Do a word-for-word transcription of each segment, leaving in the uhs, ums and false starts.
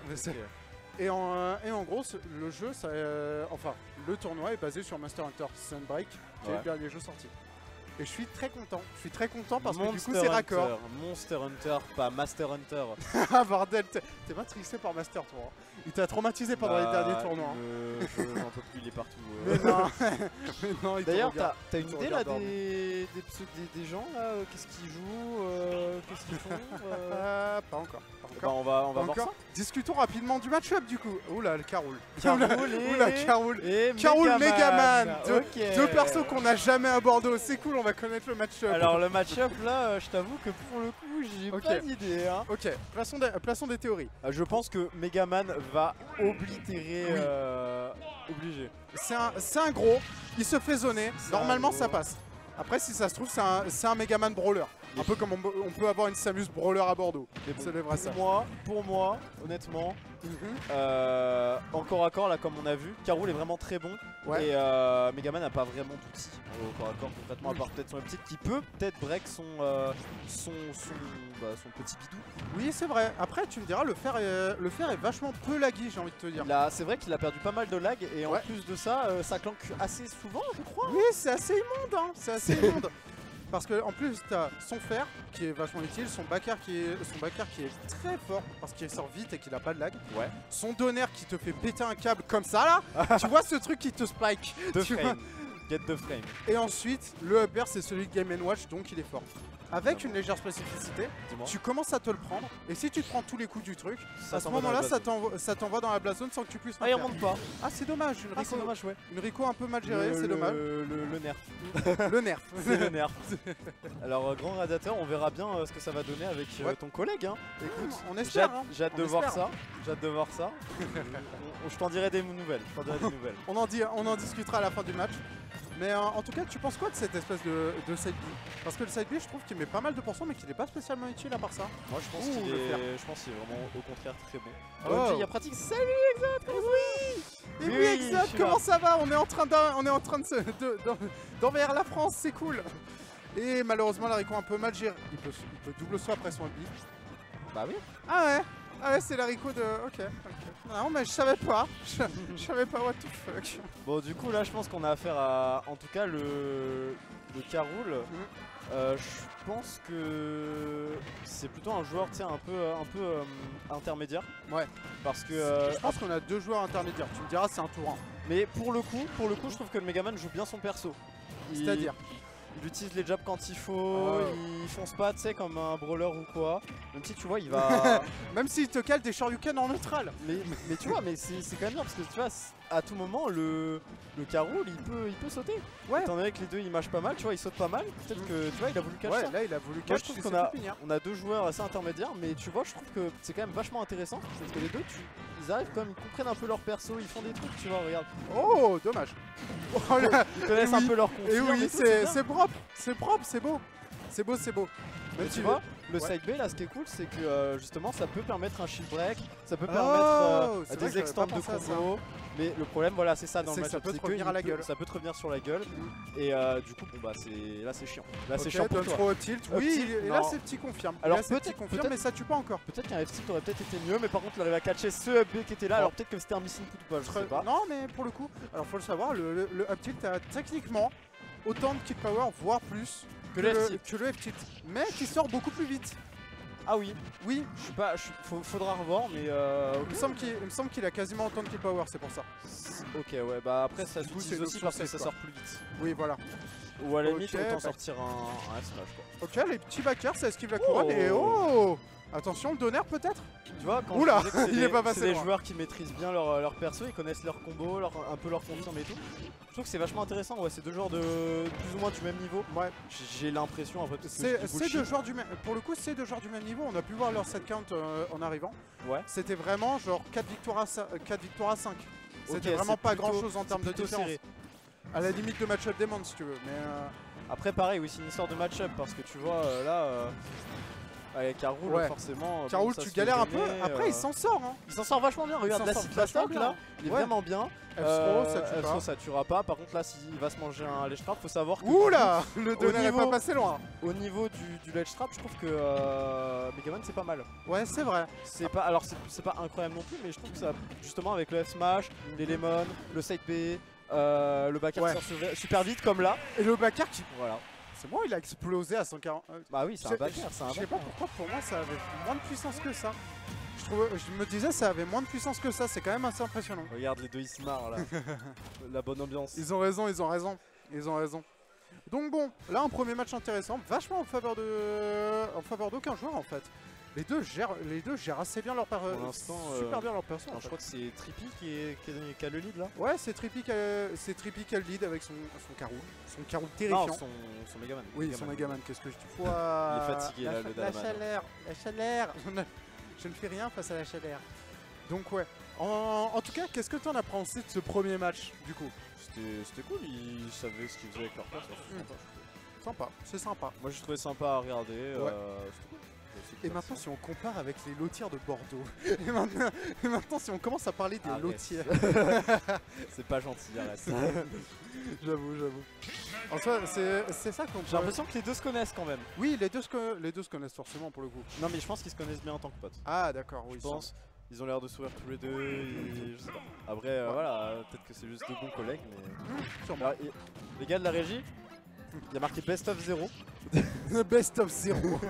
Okay. Et, en, euh, et en gros, le jeu, ça, euh, enfin, le tournoi est basé sur Monster Hunter Sunbreak, qui ouais. est le dernier jeu sorti. Et je suis très content. Je suis très content parce Monster que du coup c'est raccord. Monster Hunter, pas Master Hunter. Ah bordel, t'es matrixé par Master toi. Hein. Il t'a traumatisé pendant bah, les derniers tournois. Le... Je n'en peux plus, il est partout. Euh. Mais non. non D'ailleurs, t'as as une idée là des, des, des, des gens là, euh, qu'est-ce qu'ils jouent, euh, qu'est-ce qu'ils font euh... Pas encore. Pas encore. Bah, on va, on va voir ça. Discutons rapidement du match-up du coup. Oula, le Caroul. Caroul et... Oula, Caroul. Et Caroul Megaman. Deux, okay. deux persos qu'on n'a jamais à Bordeaux. C'est cool, on va connaître le match-up. Alors le match-up là, je t'avoue que pour le coup, j'ai okay. pas d'idée. Hein. Ok, plaçons des, plaçons des théories. Euh, je pense que Megaman va oblitérer... Oui. Euh, obligé. C'est un, un gros, il se fait zoner, normalement ça passe. Après si ça se trouve c'est un, un Megaman brawler. Un peu comme on, on peut avoir une Samus brawler à Bordeaux. Bon, c'est vrai ça. Pour moi, pour moi, honnêtement, mm-hmm. euh, encore à corps là comme on a vu, Caroul est vraiment très bon. Ouais. Et euh, Megaman n'a pas vraiment d'outils au corps à corps concrètement, à part peut-être son petite qui peut peut-être break son, euh, son, son, bah, son petit bidou. Oui c'est vrai, après tu me diras le fer est, le fer est vachement peu laggy j'ai envie de te dire. C'est vrai qu'il a perdu pas mal de lag et ouais. en plus de ça, euh, ça clanque assez souvent je crois. Oui c'est assez immonde hein, c'est assez immonde. Parce que en plus tu as son fer qui est vachement utile, son backer qui est, son backer qui est très fort parce qu'il sort vite et qu'il a pas de lag. Ouais. Son donner qui te fait péter un câble comme ça là. Tu vois ce truc qui te spike. De frame. Get the frame. Et ensuite le upper c'est celui de Game and Watch donc il est fort. Avec une légère spécificité, tu commences à te le prendre et si tu te prends tous les coups du truc, ça à ce moment-là ça t'envoie dans la blast zone sans que tu puisses. Ah il remonte pas. Ah c'est dommage, une ah, Rico, dommage, ouais. une Rico un peu mal gérée, c'est dommage. Le, le, le nerf. Le nerf. C'est le nerf. Alors grand radiateur, on verra bien euh, ce que ça va donner avec euh, ouais. ton collègue. Hein. Écoute, on espère. J'ai hâte de espère. voir ça. J'ai hâte de voir ça. on, on, je t'en dirai des nouvelles. Je t'en dirai des nouvelles. on, en dit, on en discutera à la fin du match. Mais euh, en tout cas, tu penses quoi de cette espèce de, de side B? Parce que le side B, je trouve qu'il met pas mal de pourcents, mais qu'il n'est pas spécialement utile à part ça. Moi, je pense qu'il est, je pense qu'il est vraiment au contraire très bon. Oh. Il y a pratique. Salut Exot. Oui. Et oui, oui Exot, comment ça va? On est en train on est en train de se, d'envers la France, c'est cool. Et malheureusement, la Rico un peu mal géré. Il peut, il peut double saut après son B. Bah oui. Ah ouais. Ah ouais, c'est la Rico de... Ok, ok. Non, mais je savais pas. Je, je savais pas what the fuck. Bon, du coup, là, je pense qu'on a affaire à... En tout cas, le... Le Caroul. Mm. Euh, je pense que... C'est plutôt un joueur, tu sais, un peu, un peu euh, intermédiaire. Ouais. Parce que... Euh... Je pense qu'on a deux joueurs intermédiaires. Tu me diras, c'est un tour un. Mais pour le coup, pour le coup, je trouve que le Megaman joue bien son perso. Il... C'est-à-dire il utilise les jabs quand il faut, oh. il fonce pas, tu sais, comme un brawler ou quoi. Même si tu vois, il va... Même s'il te cale des shoryuken en neutral. Mais, mais, mais tu vois, mais c'est quand même bien parce que tu vois, à tout moment, le, le Caroul, il peut, il peut sauter. Ouais. Étant donné que les deux, ils mâchent pas mal, tu vois, ils sautent pas mal. Peut-être mm. que, tu vois, il a voulu cacher ouais, ça. là, il a voulu cacher. Moi, je trouve qu'on a, on a deux joueurs assez intermédiaires, mais tu vois, je trouve que c'est quand même vachement intéressant. Parce que les deux, tu, ils arrivent comme, ils comprennent un peu leur perso, ils font des trucs, tu vois, regarde. Oh, dommage. Oh, là. Ils connaissent oui. un peu leur conflit. Et oui, c'est propre, c'est propre, c'est beau. C'est beau, c'est beau. Mais tu vois, le ouais. side B là, ce qui est cool, c'est que euh, justement ça peut permettre un shield break, ça peut oh, permettre euh, des vrai extends de combo. Mais le problème, voilà, c'est ça dans le match, ça peut te revenir à la gueule. Ça peut te revenir sur la gueule. Mm. Et euh, du coup, bon bah c'est là c'est chiant. Là okay, c'est chiant pour toi. Trop tilt. Oui, et là c'est petit confirme. Alors peut-être confirme, mais ça tue pas encore. Peut-être qu'un F-tilt aurait peut-être été mieux, mais par contre il arrive à catcher ce up B qui était là. Alors peut-être que c'était un missing put ou pas, je sais pas. Non, mais pour le coup, alors faut le savoir, le up tilt a techniquement autant de kick power, voire plus. Que, que le F-tilt, mais qui sort beaucoup plus vite. Ah oui, oui, je suis pas, je, faudra revoir, mais euh, okay. il me semble qu'il qu a quasiment autant de kill power, c'est pour ça. Ok, ouais, bah après ça s'utilise aussi parce que ça sort plus vite. Oui, voilà. Ou à la limite, okay, autant bah... sortir un, un S-Smash quoi. Ok, les petits backers, ça esquive la couronne oh. et oh. Attention, le donner peut-être. Tu vois, quand Oula, est il des, est pas passé. C'est des joueurs qui maîtrisent bien leur, leur perso, ils connaissent leur combo, leur, un peu leur confirme et tout. Je trouve que c'est vachement intéressant. Ouais, c'est deux joueurs de plus ou moins du même niveau. Ouais. J'ai l'impression après. C'est deux joueurs du même. Pour le coup, c'est deux joueurs du même niveau. On a pu voir leur set count euh, en arrivant. Ouais. C'était vraiment genre quatre victoires à cinq. C'était okay, vraiment pas grand chose en termes de différence. Serré. À la limite de match-up Demon si tu veux. Mais euh... après, pareil, oui, c'est une histoire de match-up parce que tu vois euh, là. Euh... Avec K-Rool, ouais. forcément. K-Rool, bon, tu galères un peu. Après, euh... il s'en sort. Hein. Il s'en sort vachement bien. Regarde, la Citra Stock là, il est ouais. vraiment bien. F-Throw, ça tue pas. ça tuera pas. Par contre, là, s'il va se manger un ledge trap, faut savoir que. Oula, le donner n'est pas passé loin. Au niveau du, du ledge trap, je trouve que euh, Megaman c'est pas mal. Ouais, c'est vrai. C'est pas, alors c'est pas incroyable non plus, mais je trouve que ça, justement, avec le F-Smash, les Lemon, le side B, euh, le backer ouais. sort super vite comme là. Et le backer qui. Voilà. C'est moi, il a explosé à cent quarante. Bah oui, c'est un backer, c'est un Je sais pas pourquoi, pour moi, ça avait moins de puissance que ça. Je, trouve, je me disais, ça avait moins de puissance que ça, c'est quand même assez impressionnant. Regarde les deux, ils se marrent là. La bonne ambiance. Ils ont raison, ils ont raison. Ils ont raison. Donc bon, là, un premier match intéressant, vachement en faveur de, en faveur d'aucun joueur en fait. Les deux gèrent, les deux gèrent assez bien leur per... super euh... bien leur perso. Je crois que c'est Trippy qui, est... qui, est... qui a le lead là. Ouais, c'est Trippy qui, a... qui a le lead avec son, son K-Rool. Son K-Rool terrifiant. Non, son, son Megaman. Oui, Megaman. son Megaman, qu'est-ce que je dis fois... Il est fatigué la là, le La chaleur, la chaleur. Je ne fais rien face à la chaleur. Donc ouais. En, en tout cas, qu'est-ce que tu en as pensé de ce premier match du coup? C'était cool, ils savaient ce qu'ils faisaient avec leur place. Mmh. Sympa, c'est sympa. Moi j'ai trouvé sympa à regarder. Ouais. Euh, Et maintenant, si on compare avec les lotières de Bordeaux, et, maintenant, et maintenant, si on commence à parler des lotières. C'est pas gentil, arrête. J'avoue, j'avoue. En soi, c'est ça qu'on peut... J'ai l'impression que les deux se connaissent quand même. Oui, les deux, se, les deux se connaissent forcément pour le coup. Non, mais je pense qu'ils se connaissent bien en tant que potes. Ah, d'accord, oui. Je pense. Ils ont l'air de sourire tous les deux, et je sais pas. Après, euh, ouais. voilà, peut-être que c'est juste deux bons collègues, mais. Mmh, sûrement. Alors, et, les gars de la régie, il y a marqué Best of zéro. Best of zéro.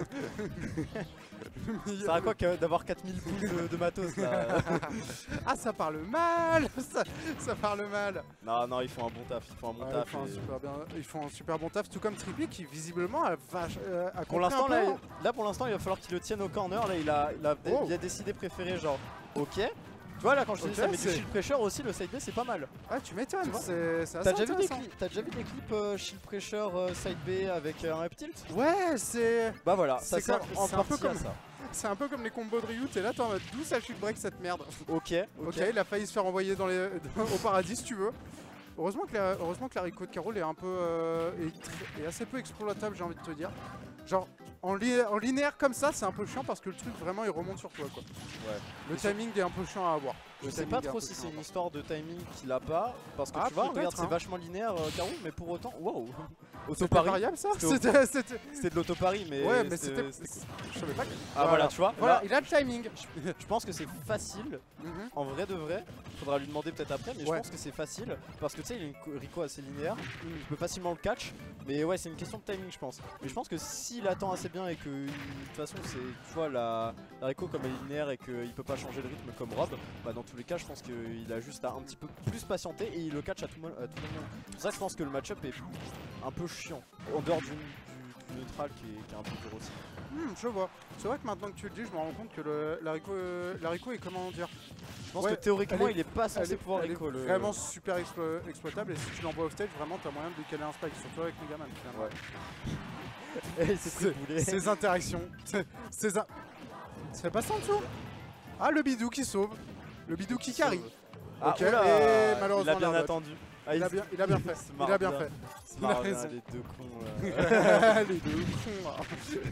Ça sert à quoi d'avoir quatre mille boules de, de matos là? Ah, ça parle mal. ça, ça parle mal. Non, non, ils font un bon taf. Ils font un bon ouais, taf. Ils font, et... un super bien, ils font un super bon taf, tout comme Trippy qui visiblement a, vache, euh, a pour l'instant là, là, pour l'instant, il va falloir qu'il le tienne au corner. Là, il a, il a, oh. il a décidé préférer genre, ok. Tu vois là quand je te okay, dis ça met du shield pressure aussi, le side B c'est pas mal. Ah tu m'étonnes, c'est assez T'as déjà, déjà vu des clips euh, shield pressure euh, side B avec euh, un up tilt? Ouais c'est... Bah voilà, ça sert en partie comme... à ça. C'est un peu comme les combos de Ryu, t'es là t'es en mode d'où ça shield break cette merde. Ok, ok. Ok, il a failli se faire envoyer dans les... au paradis si tu veux. Heureusement que la, heureusement que la Rico de K-Rool est un peu... Euh, est, est assez peu exploitable j'ai envie de te dire. Genre... En, li en linéaire comme ça, c'est un peu chiant parce que le truc vraiment il remonte sur toi quoi. Ouais. Le timing est un peu chiant à avoir. Je le sais pas trop si c'est une histoire de timing qu'il a pas, parce que ah, tu vois, regarde, hein. C'est vachement linéaire euh, K-Rool, mais pour autant, wow. Autopari. variable ça? C'était de l'autopari, mais. Ouais, mais c'était. Je savais pas que. Ah voilà, voilà tu vois. Voilà, là, il a le timing. Je, je pense que c'est facile, mm-hmm. en vrai de vrai. Faudra lui demander peut-être après, mais ouais. Je pense que c'est facile parce que tu sais, il a une Rico assez linéaire. Mm. Il peut facilement le catch, mais ouais, c'est une question de timing, je pense. Mais je pense que s'il attend assez bien et que de toute façon, c'est tu vois la, la Rico comme elle est linéaire et qu'il peut pas changer de rythme comme Rob, bah dans tous les cas, je pense qu'il a juste à un petit peu plus patienter et il le catch à tout, à tout moment. C'est pour ça que je pense que le match-up est un peu chiant en dehors du, du, du neutral qui est, qui est un peu dur aussi. Hmm, je vois. C'est vrai que maintenant que tu le dis, je me rends compte que le, la, Rico, euh, la Rico est comment dire. Je pense ouais, que théoriquement est, il est pas censé est, pouvoir elle Rico. Est le... Vraiment super explo exploitable et si tu l'envoies off stage, vraiment t'as moyen de lui caler un spike, surtout avec Megaman. Ouais. Ces interactions. Ces in... C'est pas ça en dessous. Ah le bidou qui sauve. Le bidou qui carry. Ah, ok, et malheureusement il a bien attendu. Ah, il, a bien, il a bien fait. Il a bien fait. Il a raison. Les deux cons. Les deux cons.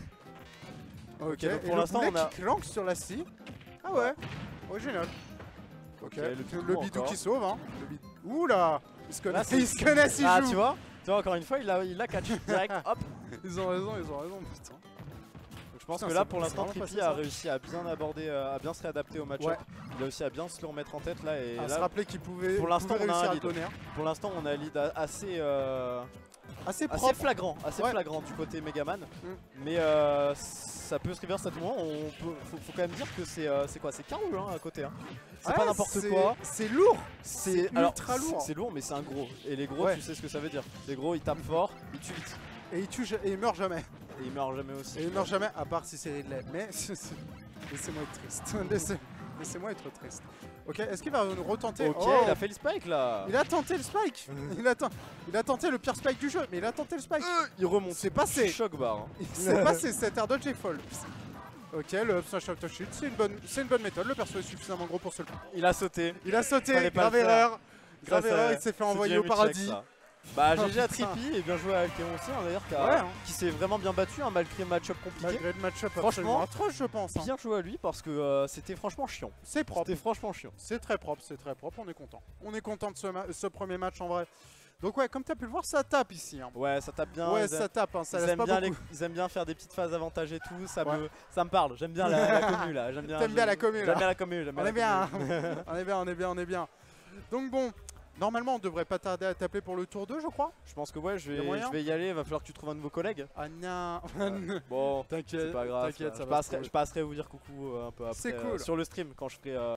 Ok, okay donc pour l'instant on a. Clank sur la scie. Ah ouais. Original. Ok, okay le, le bidou encore. Qui sauve. Hein. Le bidou. Oula. Ils se connaissent. Ils se connaissent, ils ah, jouent. Tu vois, tu vois, encore une fois, il a, il a catch direct. Hop. Ils ont raison, ils ont raison. Putain. Je pense Putain, que là pour l'instant Trippy a réussi à bien aborder, euh, à bien se réadapter au match-up. Ouais. Il a aussi à bien se le remettre en tête là et à là, se rappeler qu'il pouvait, pour l'instant on a un lead. Pour l'instant on a un lead assez euh, assez, assez flagrant, assez ouais. flagrant du côté Megaman. Mm. Mais euh, ça peut se reverse à tout moment. On peut, faut, faut quand même dire que c'est euh, c'est quoi, c'est K-Rool hein, à côté. Hein. C'est ouais, pas n'importe quoi. C'est lourd. C'est ultra lourd. C'est lourd mais c'est un gros. Et les gros ouais. Tu sais ce que ça veut dire. Les gros ils tapent fort, ils tuent vite. Et il tue et il meurt jamais. Et il meurt jamais aussi. Et il meurt jamais, à part si c'est Ridley. Mais laissez-moi être triste. Laissez-moi Laissez être triste. Ok, est-ce qu'il va nous retenter? Ok, oh. Il a fait le spike là. Il a tenté le spike. il, a il a tenté le pire spike du jeu, mais il a tenté le spike. Euh, il remonte. C'est passé. Choc bar. Hein. C'est passé, cet air dodge est folle. Ok, le up smash out of shield, c'est une, bonne, une bonne méthode. Le perso est suffisamment gros pour se le. Il a sauté. Il a sauté, grave erreur. Grave erreur, il s'est fait envoyer au paradis. Bah G G à Trippy et bien joué à Alkeon aussi hein, d'ailleurs qui, ouais, hein. qui s'est vraiment bien battu hein, malgré le match-up compliqué. Malgré le match-up franchement atroce je pense. Bien hein. joué à lui parce que euh, c'était franchement chiant. C'est propre. C'était franchement chiant. C'est très propre, c'est très propre, on est content. On est content de ce, ce premier match en vrai. Donc ouais, comme tu as pu le voir, ça tape ici. Hein. Ouais, ça tape bien. Ouais, ils ça aiment, tape, hein, ça ils, laisse aiment pas bien beaucoup. Les, ils aiment bien faire des petites phases avantage et tout, ça, ouais. me, ça me parle. J'aime bien la, la commu là. J'aime bien. T'aimes bien la commu là. J'aime bien la commu. On est bien, on est bien, on est bien, on est bien. Donc bon, normalement on devrait pas tarder à taper pour le tour deux je crois. Je pense que ouais, je vais, je vais y aller, il va falloir que tu trouves un nouveau collègue. Ah non. Ouais. Bon, t'inquiète, c'est pas grave. T'inquiète, ça je, va passerai, je passerai vous dire coucou euh, un peu après. C'est cool. Euh, sur le stream quand je ferai... Euh,